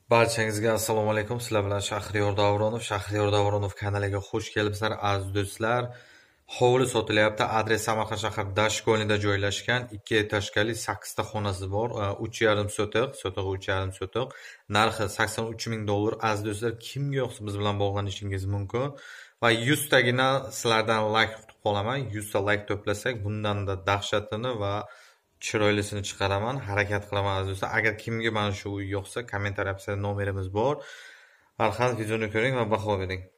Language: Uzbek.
Barchangizga assalomu alaykum. Sizlar bilan Shahriyor Davronov. Shahriyor Davronov kanaliga xush kelibsizlar aziz do'stlar. Hovli sotilyapti. Adres Samarqand shahar Dashko'nida joylashgan 2 etajli 8 ta xonasi bor. 3,5 sotiq, sotig'i 3,5 sotiq. Narxi $83,000. Aziz do'stlar, kimga yoqsa biz bilan bog'lanishingiz mumkin. Va 100 tagina sizlardan like kutib qolaman. 100 ta like to'plasak, bundan da dahshatini va chiroylisini chiqaraman, harakat qilaman aziz do'stlar. Agar kimga mana shu uy yoqsa, kommentariy nomerimiz bor. Marhamat, videoni ko'ring va baho bering.